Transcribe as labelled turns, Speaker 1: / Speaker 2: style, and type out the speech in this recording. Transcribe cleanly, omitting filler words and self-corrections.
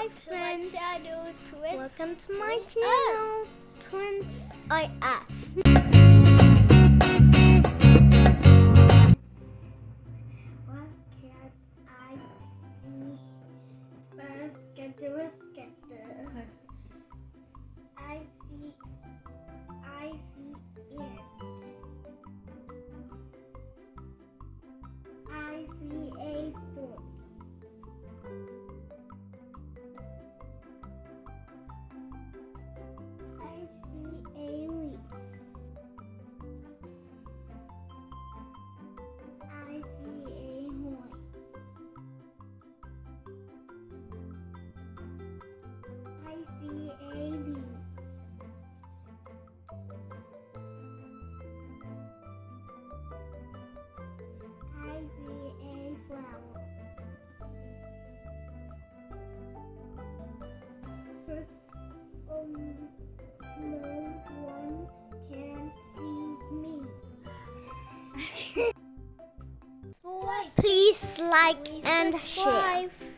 Speaker 1: Hi friends, welcome to my
Speaker 2: Twins
Speaker 1: channel, Twins IS.
Speaker 2: What can I see? Get the I see it. I see a storm. I see a leaf. I see a horn. I see a bee. I see a flower. No one can see me.
Speaker 1: Please like and share.
Speaker 2: Subscribe.